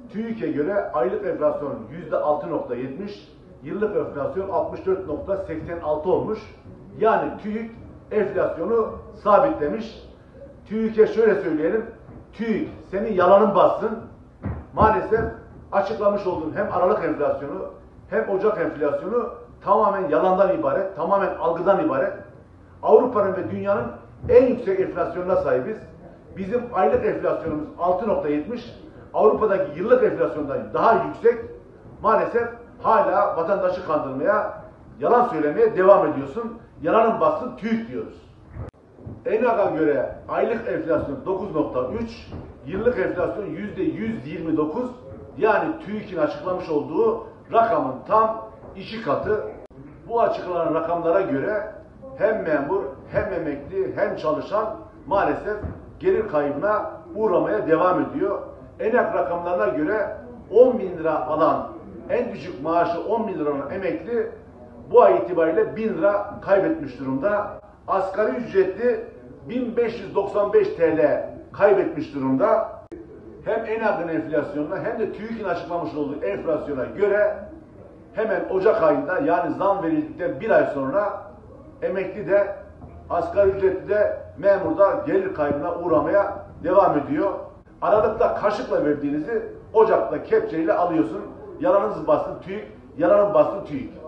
TÜİK'e göre aylık enflasyon %6,70, yıllık enflasyon 64,86 olmuş. Yani TÜİK enflasyonu sabitlemiş. TÜİK'e şöyle söyleyelim, TÜİK senin yalanın bassın. Maalesef açıklamış olduğun hem Aralık enflasyonu hem Ocak enflasyonu tamamen yalandan ibaret, tamamen algıdan ibaret. Avrupa'nın ve dünyanın en yüksek enflasyonuna sahibiz. Bizim aylık enflasyonumuz 6,70, Avrupa'daki yıllık enflasyondan daha yüksek. Maalesef hala vatandaşı kandırmaya, yalan söylemeye devam ediyorsun. Yalanın bassın TÜİK diyoruz. ENAG'a göre aylık enflasyon 9,3, yıllık enflasyon %129. Yani TÜİK'in açıklamış olduğu rakamın tam 2 katı. Bu açıklanan rakamlara göre hem memur, hem emekli, hem çalışan maalesef gelir kaybına uğramaya devam ediyor. ENAG rakamlarına göre 10 bin lira alan, en düşük maaşı 10 bin lira olan emekli bu ay itibariyle 1000 lira kaybetmiş durumda. Asgari ücretli 1595 TL kaybetmiş durumda. Hem ENAG'ın enflasyonuna hem de TÜİK'in açıklamış olduğu enflasyona göre hemen Ocak ayında, yani zam verildikten bir ay sonra emekli de, asgari ücretli de, memur da gelir kaybına uğramaya devam ediyor. Aralıkta kaşıkla verdiğinizi Ocak'ta kepçeyle alıyorsun. Yalanınız bastın TÜİK, yalanın bastın TÜİK.